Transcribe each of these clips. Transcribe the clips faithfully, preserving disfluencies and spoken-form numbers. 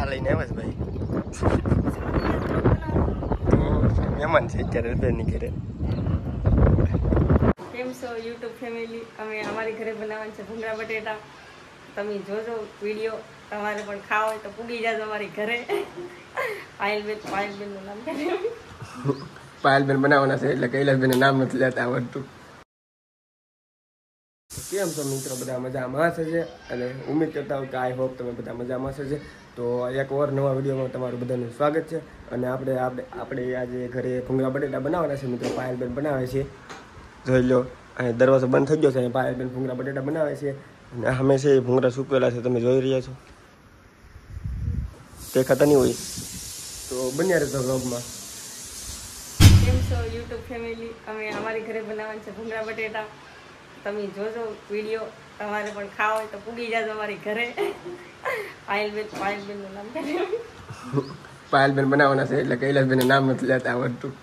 શા લઈને આવ્યા ભાઈ મહેમાન છે અત્યારે બેની ઘરે. કેમ છો યુટ્યુબ ફેમિલી? અમે અમારી ઘરે બનાવવાનું છે ભૂંગળા બટેટા. તમે જોજો વિડીયો. તમારે પણ ખાવા હોય તો પૂગી જાજો અમારી ઘરે. પાયલબેન પાયલબેનનું નામ છે. પાયલબેન બનાવવાના છે એટલે કૈલાસબેન નામ નથી લેતા આવડતું. કેમ છો મિત્રો? બધા મજામાં છે અને ઉમ્મીદ કરતા હું કે આઈ હોપ તમે બધા મજામાં છે. તો એક વાર નવા વિડીયોમાં તમારું બધાનું સ્વાગત છે. અને આપણે આપણે આપણે આજે ઘરે ભૂંગળા બટેટા બનાવવાના છે મિત્રો. પાયલબેન બનાવે છે, જોઈ લો. અને દરવાજો બંધ થઈ ગયો છે. પાયલબેન ભૂંગળા બટેટા બનાવે છે અને અમે છે ભૂંગળા સૂકવેલા છે, તમે જોઈ રહ્યા છો. તે ખાતા નહીં હોય તો બન્યા રહેતો વ્લોગમાં. કેમ છો યુટ્યુબ ફેમિલી? અમે અમારી ઘરે બનાવવાનું છે ભૂંગળા બટેટા. તમે જોજો વિડીયો. તમારે પણ ખાવા હોય તો પૂગી જાજો અમારી ઘરે. પાયલબેન પાયલબેનનું નામ છે. પાયલબેન બનાવવાના છે એટલે કૈલાસબેન નામ નથી લેતા આવડતું.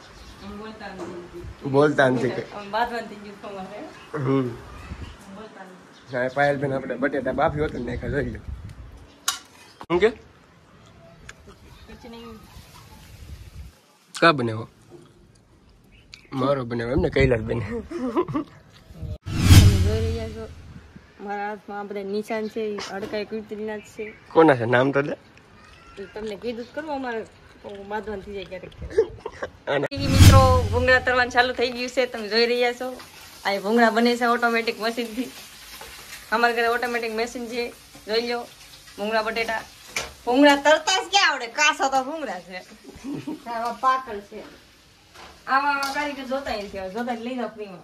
બોલતા નથી કે હમ હા. પાયલબેન આપણે બટેટા બાફી હોતું ને જોઈ લો. શું કે કા બનાવો? મારો બનાવો એમને કૈલાસબેન. જોઈ રહ્યા છો મારા હાથમાં આ બધા નિશાન છે, અડકાઈ કુતરીના જ છે. કોના છે નામ તો લે? તમને કીધું જ કરવું, અમારે બાંધવાનું થઈ જાય ક્યારેક. મિત્રો ભૂંગળા તરવાનું ચાલુ થઈ ગયું છે, તમે જોઈ રહ્યા છો. આ ભૂંગળા બને છે ઓટોમેટિક મશીનથી. અમારા ઘરે ઓટોમેટિક મશીન છે, જોઈ લો. ભૂંગળા બટેટા ભૂંગળા તરતા જ ક્યાં આવડે? કાસો તો ભૂંગળા છે, પાકળ છે. આમાં કારીગર જોતા નથી, જોતા લઈ જાવ ફ્રીમાં.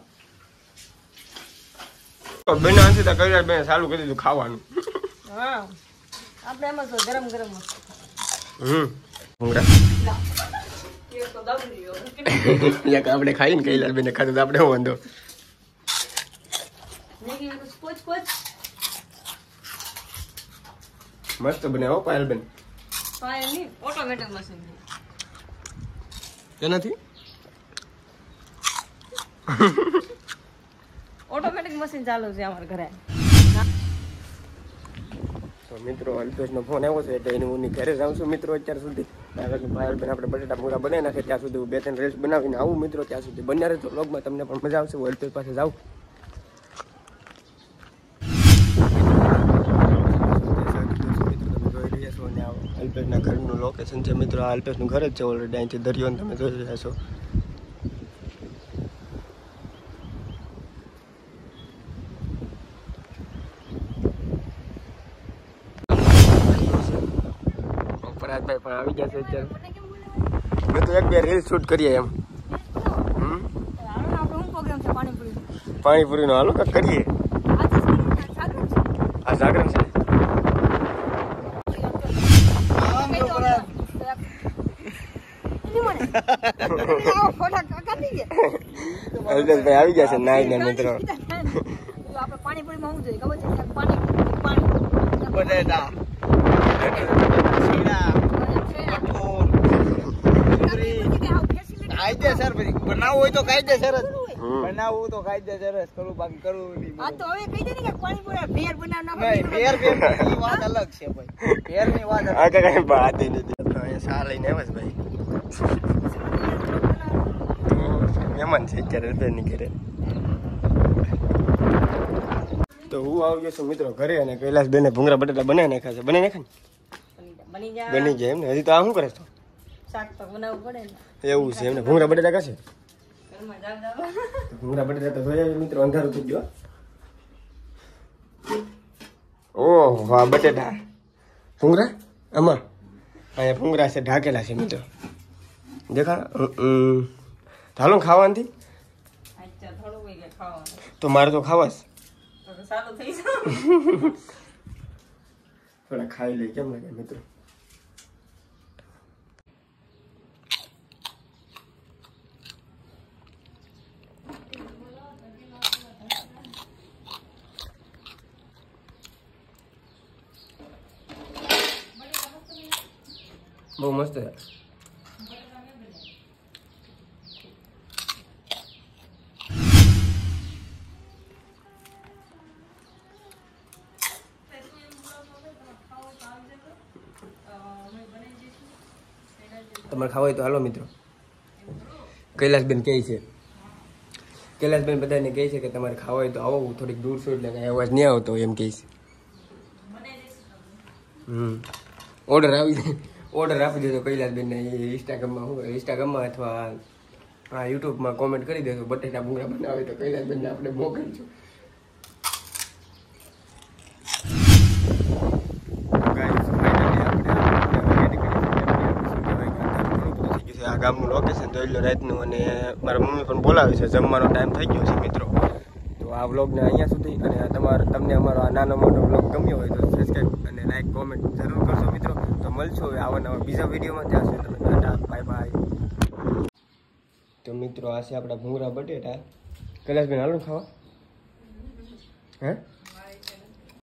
બેન આનથી તો કૈલાસબેન ચાલુ કરી દીધું ખાવાનું. હા આપણે એમાં તો ગરમ ગરમ હમ ભૂંગળા એક આપણે ખાઈને કૈલાસબેન ખાધું તો આપણે શું વાંધો? મસ્ત બને હો પાયલબેન. ઓટોમેટિક મશીન એનાથી ઓટોમેટિક મશીન ચાલુ છે અમારા ઘરે. તો મિત્રો અલ્પેશનો ફોન આવ્યો છે એટલે એની હું ઘરે જાઉં છું મિત્રો. અત્યાર સુધી પાયલબેન આપણે બટેટા ભૂંગળા બનાવી નાખે ત્યાં સુધી હું બે ત્રણ રેલ્સ બનાવીને આવું મિત્રો. ત્યાં સુધી બન્યા રહેજો વ્લોગમાં, તમને પણ મજા આવશે. હું અલ્પેશ પાસે જાઉં. અલ્પેશના ઘરનું લોકેશન છે મિત્રો. આ અલ્પેશનું ઘર જ છે ઓલરેડી. અહીંથી દરિયોને તમે જોઈ રહ્યા છો. પરાગભાઈ પણ આવી ગયા છે અત્યારે. મેં તો એક બે રીલ શૂટ કરીએ એમ. પાણીપુરી નો હાલો કાંઈક કરીએ. આ જાગરણ છે. અલ્પેશભાઈ આવી ગયા છે નાઈ ને મિત્રો. પાણીપુરીમાં શું જોઈએ ખબર છે? પાણી બટેટા કાયદેસર બનાવવું હોય તો કાયદેસર જ બનાવવું તો કાયદેસર જ કરવું, બાકી કરવું નહીં. આ તો હવે કહી દે ને કે પાણીપુરી ભેર બનાવ ના નહીં, ભેર ભેર ની વાત અલગ છે ભાઈ. ભેર ની વાત આ કઈ વાત નથી. શા લઈને આવ્યા ભાઈ મહેમાન છે અત્યારે બેની ઘરે. તો હું આવી ગયો છું મિત્રો ઘરે અને કૈલાસબેને ભૂંગળા બટેટા બનાવી નાખ્યા છે. બની નાખ્યા ને બની જાય એમ ને? હજી તો આ શું કરે છે? શાક તો બનાવવું પડે ને. એવું છે એમને? ભૂંગળા બટેટા કશે ભૂંગળા બટેટા તો જોયા મિત્રો. અંધારું થઈ ગયો. ઓહ વાહ બટેટા ભૂંગળા. આમાં અહીંયા ભૂંગળા છે ઢાકેલા છે મિત્રો. દેખા ચાલો ખાવાથી તો મારે તો ખાવાસ થોડા ખાઈ લઈ. કેમ લાગે મિત્રો? બહુ મસ્ત છે. તમારે ખાવા હોય તો હાલો મિત્રો. કૈલાસબેન કહે છે કૈલાસબેન બધાને કહે છે કે તમારે ખાવા હોય તો આવો, થોડીક દૂર છો એટલે કાંઈ અવાજ નહીં આવતો એમ કહે છે. હમ ઓર્ડર આવી જાય, ઓર્ડર આપી દેજો કૈલાસબેનને. એ ઇન્સ્ટાગ્રામમાં હોય, ઇન્સ્ટાગ્રામમાં અથવા હા યુટ્યુબમાં કોમેન્ટ કરી દેજો બટેટા ભૂંગળા બનાવે તો કૈલાસબેનને આપણે મોકલીશું. આ ગામનું લોકેશન તો એટલું રાતનું, અને મારા મમ્મી પણ બોલાવે છે, જમવાનો ટાઈમ થઈ ગયો છે મિત્રો. તો આ વ્લોગને અહીંયા સુધી, અને તમારે તમને અમારો આ નાનો મોટો વ્લોગ ગમ્યો હોય તો સબસ્ક્રાઈબ અને લાઈક કોમેન્ટ જરૂર કરશો મિત્રો. તો મળશો હવે આવા નવા બીજા વિડીયોમાં. ત્યાં સુધી તમે ટાટા બાય બાય. તો મિત્રો આ છે આપણા ભૂંગળા બટેટા. કૈલાસબેન હાલો ખાવા હે